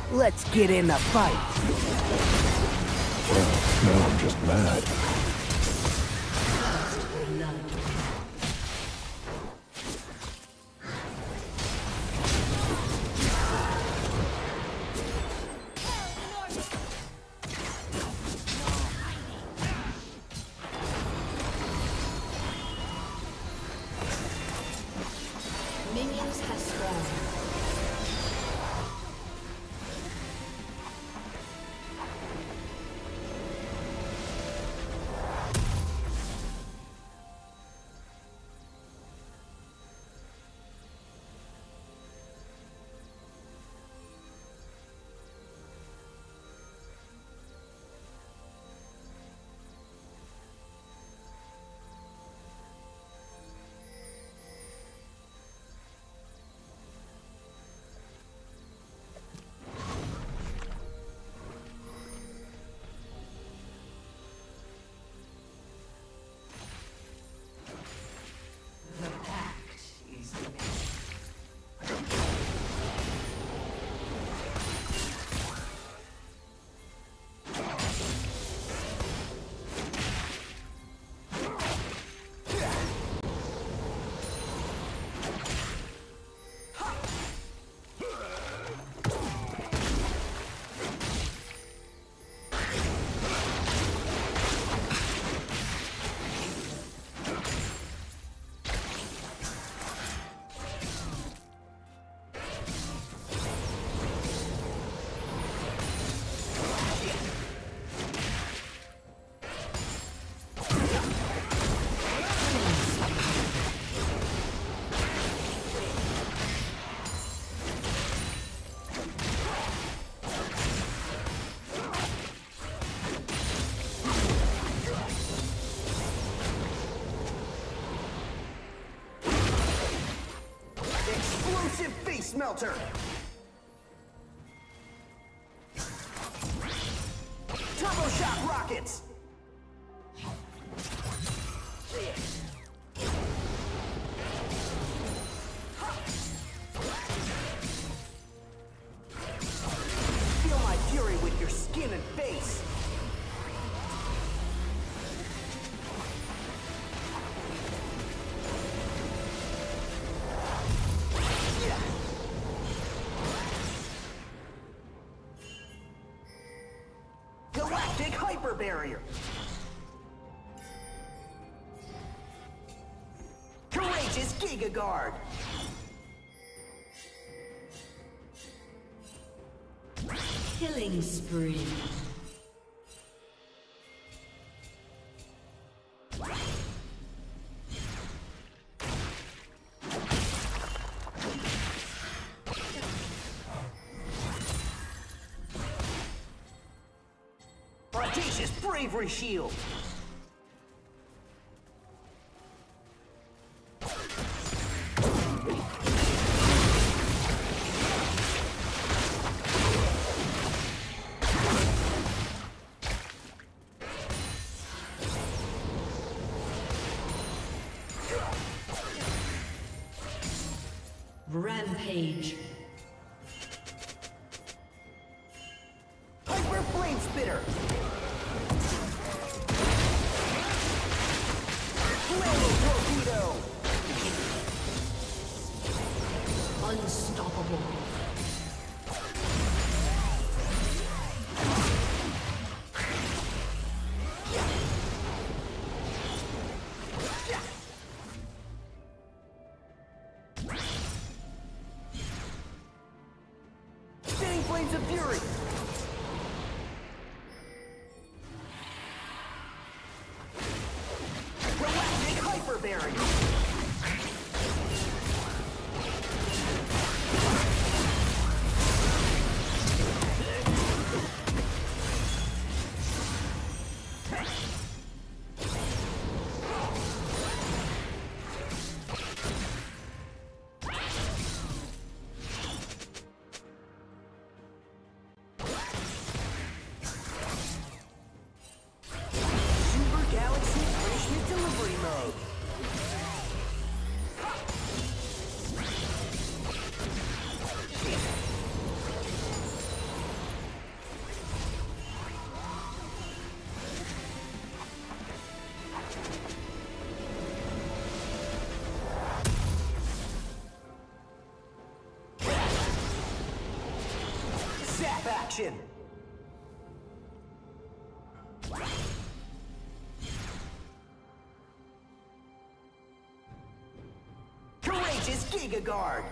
Let's get in the fight. Well, now I'm just mad. Minions have spawned. Smelter! Turbo shock rockets! Feel my fury with your skin and face! Galactic hyper barrier. Courageous Giga Guard. Killing spree. Audacious bravery shield. Rampage. Hyper flame spitter. Flaming torpedo. Unstoppable. Spinning flames of fury. Galactic hyper barrier. Zap action! Courageous Giga Guard!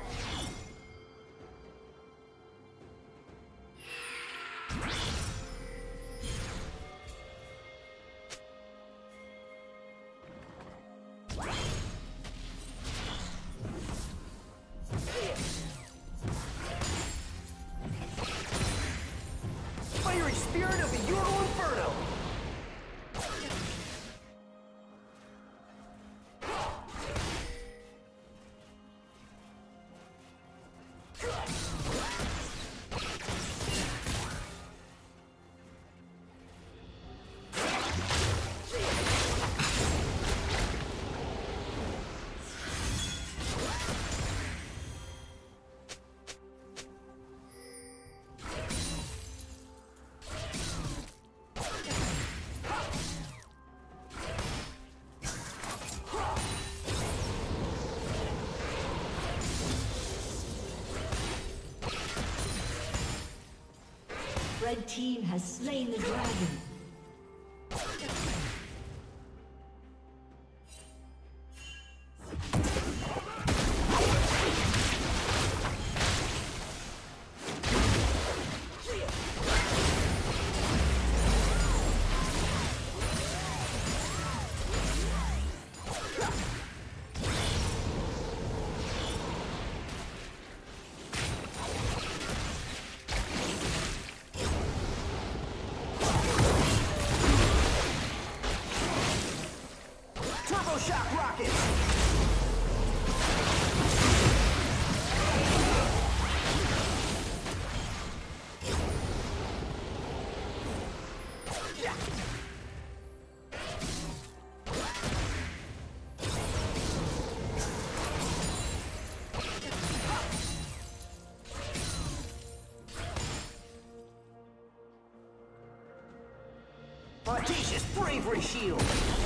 Fiery Spirit of the Euro Inferno! Red team has slain the dragon. Shock rockets! Audacious bravery shield!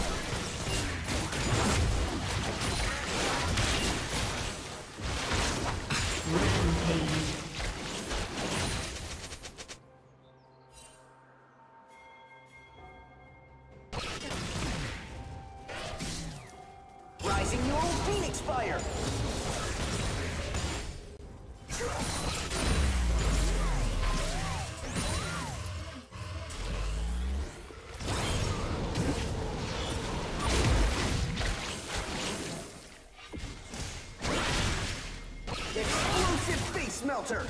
Rising Neural Phoenix Fire! Explosive Face Melter!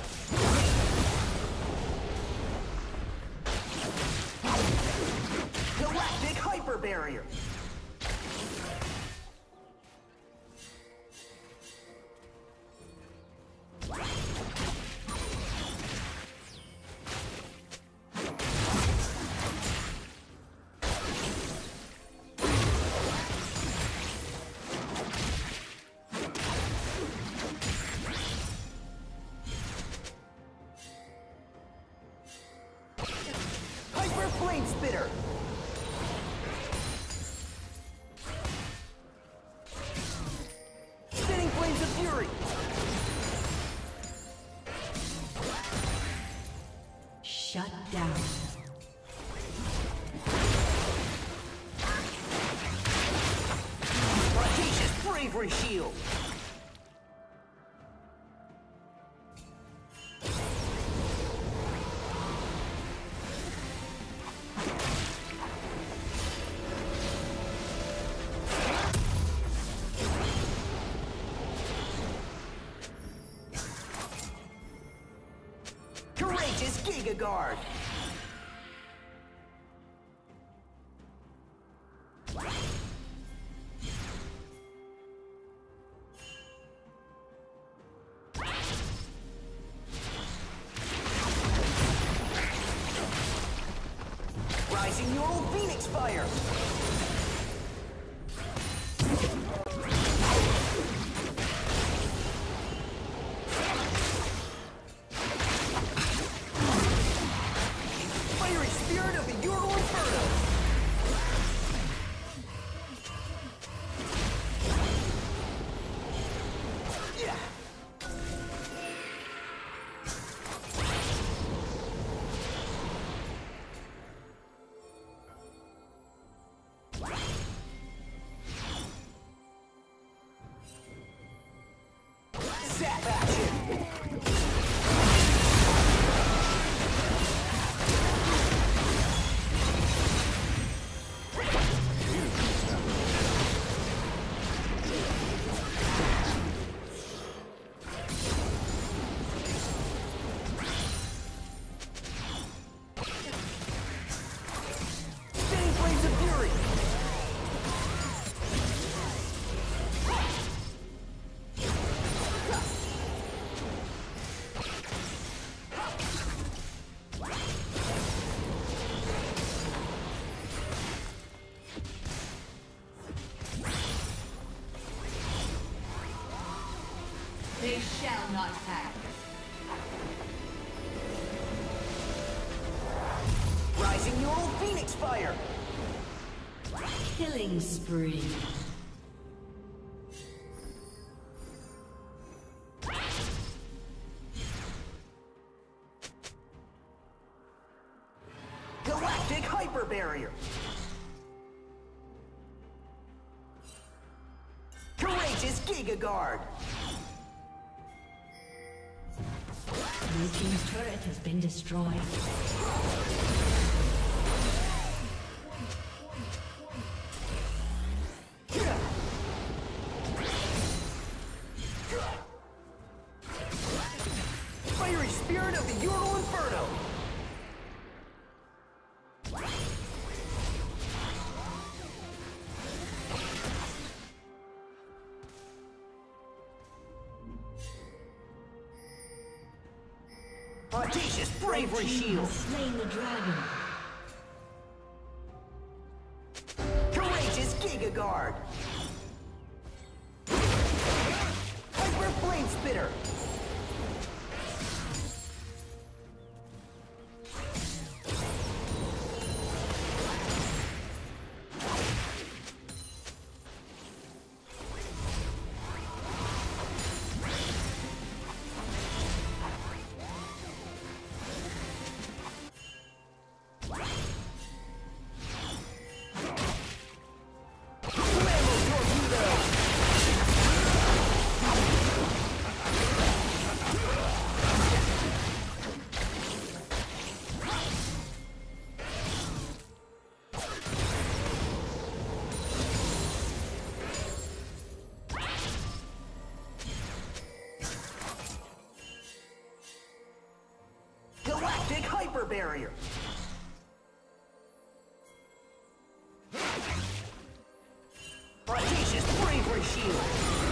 Galactic Hyper Barrier! Flame Spitter! Spinning Flames of Fury! Shut down. Audacious Bravery Shield! Courageous Giga Guard! Rising Neural Phoenix Fire! Fiery Spirit of the Euro Inferno! fire! Killing spree. Galactic hyper barrier! Courageous Giga Guard! Blue team's turret has been destroyed. Fiery Spirit of the Ural Inferno! Audacious Bravery Shield! Slain the dragon. Courageous Giga Guard! Hyper Flame Spitter! Galactic Hyper Barrier! Audacious Bravery Shield!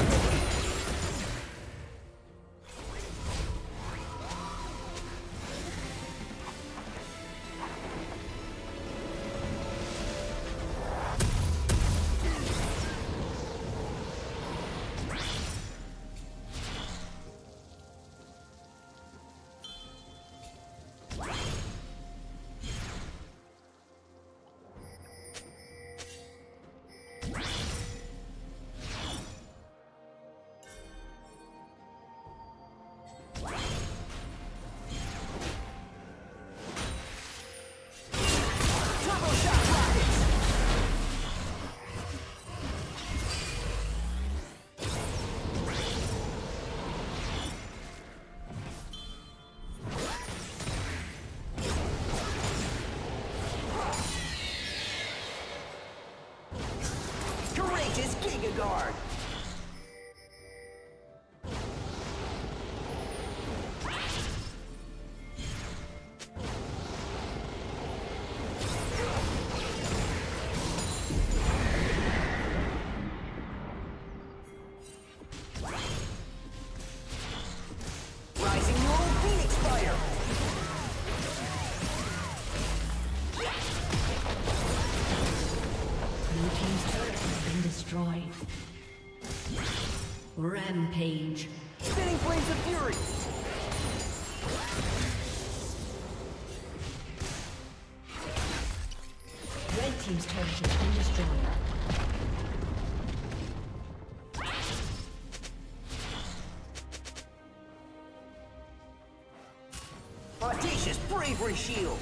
Courageous Giga Guard! Rising Neural Phoenix Fire! Blue team's turret has been destroyed. Rampage. Spinning Flames of Fury! Red team's turret has been destroyed. Audacious Bravery Shield!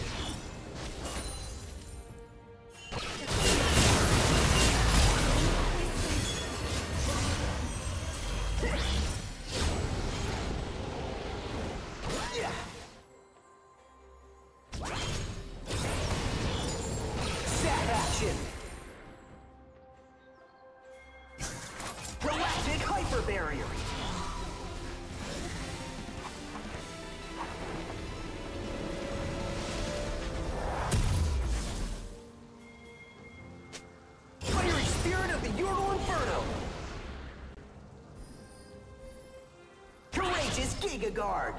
ZAC action! Galactic Hyper Barrier! Fiery Spirit of the Ural Inferno! Courageous Giga Guard!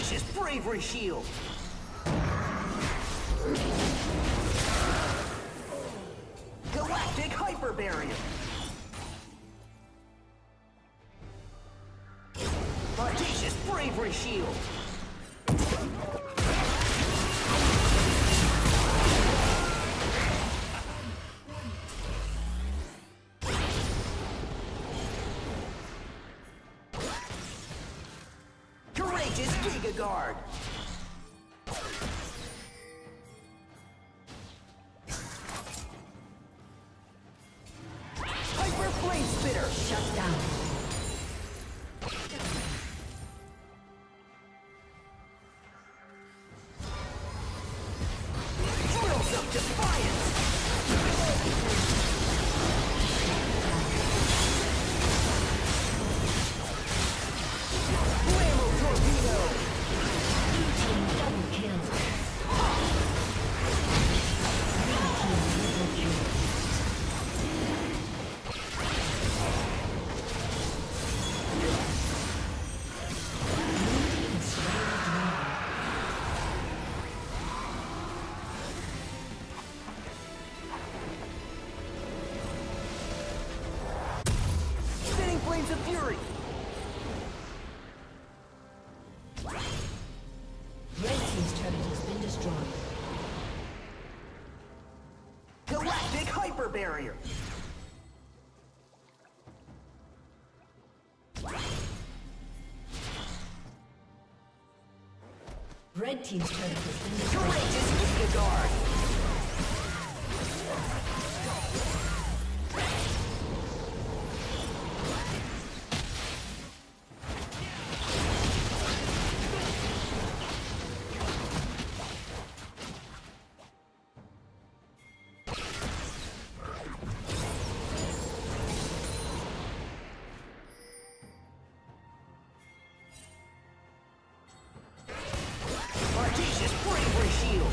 Audacious Bravery Shield! Galactic Hyper Barrier! Audacious Bravery Shield! Courageous Giga Guard! Hyper Flame Spitter! Shut down. Drills of Defiance! Blammo Torpedo! Team double kill. Red team triple kill. Spinning Flames of Fury! Red team's turret has been destroyed. Galactic Hyper Barrier! Red team's turret has been destroyed. Courageous Giga Guard! Audacious Bravery Shield!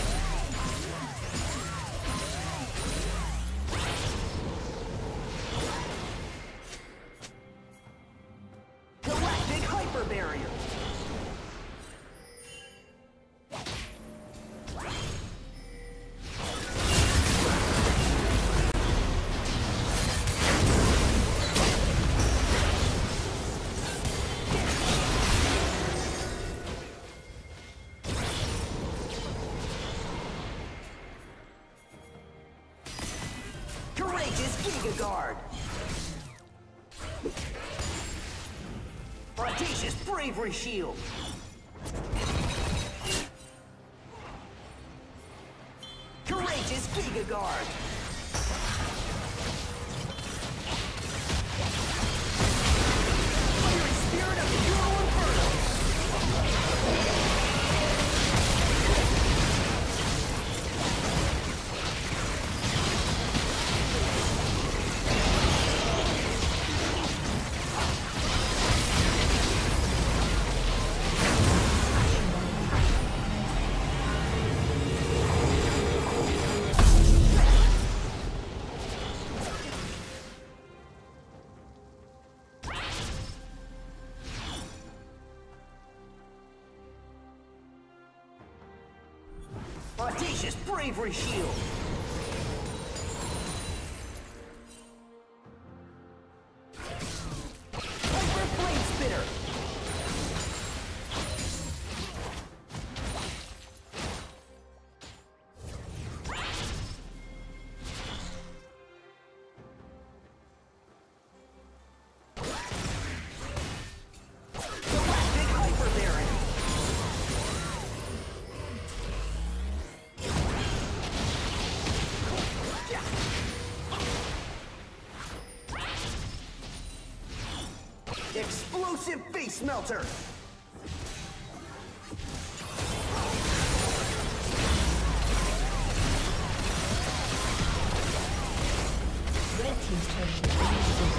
Galactic Hyper Barrier! Courageous Giga Guard! Audacious Bravery Shield! Courageous Giga Guard! Fiery Spirit of the Euro Inferno! Audacious Bravery Shield! Hyper Flame Spitter! Galactic Hyper Barrier! Explosive Face Melter! Red team's turret has been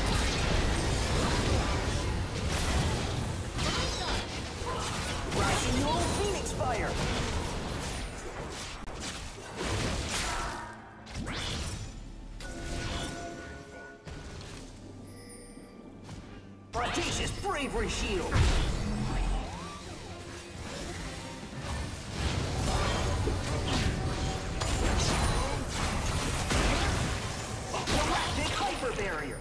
destroyed. Rising Null Phoenix Fire! Audacious Bravery Shield! barrier.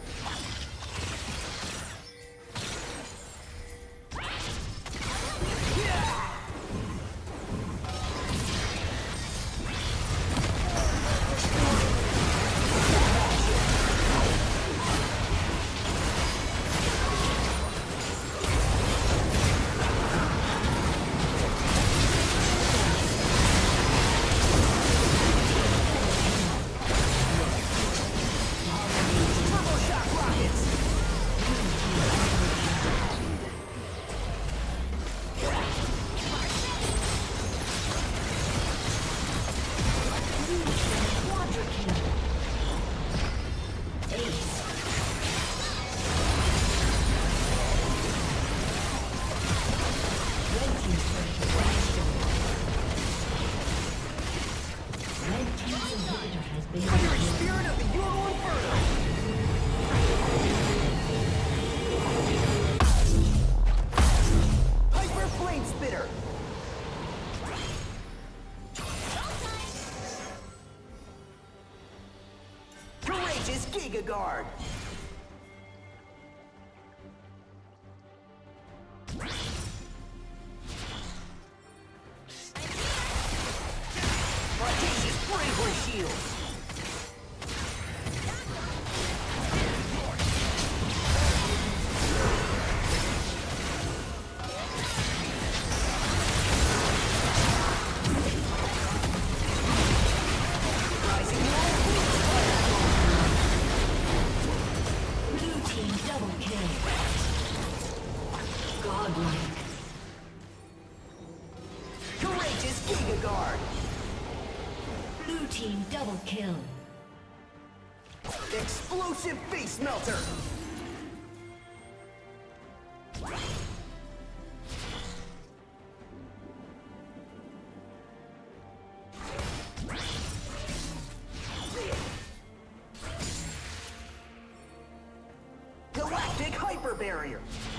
Guard. Audacious bravery shield. Double kill. Explosive face melter. Galactic hyper barrier.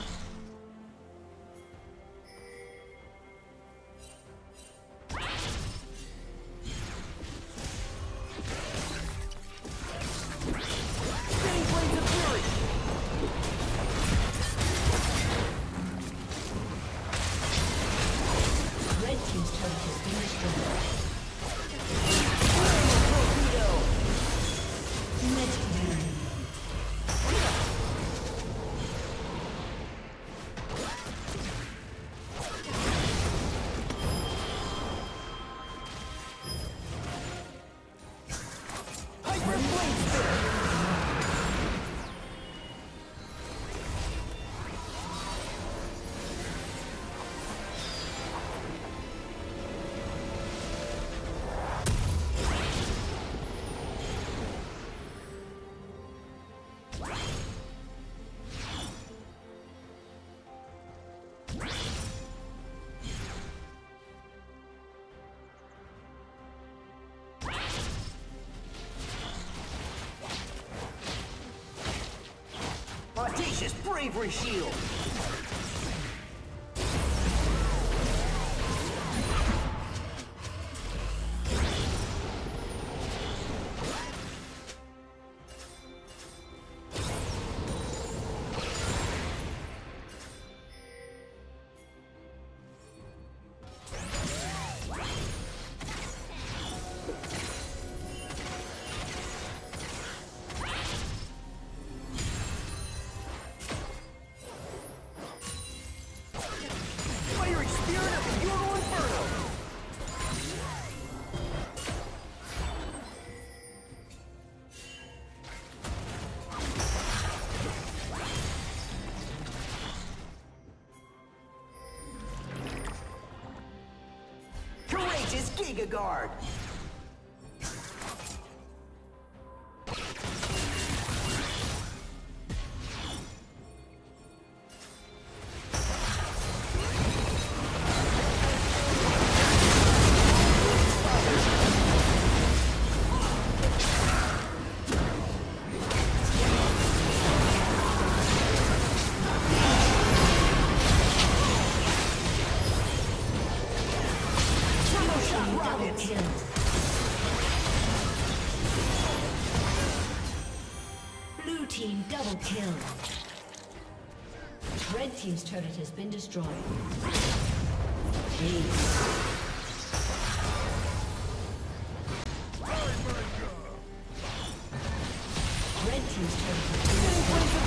Audacious bravery shield. Giga Guard. Double kill. Blue team double kill. Red team's turret has been destroyed. Red team's turret has been destroyed.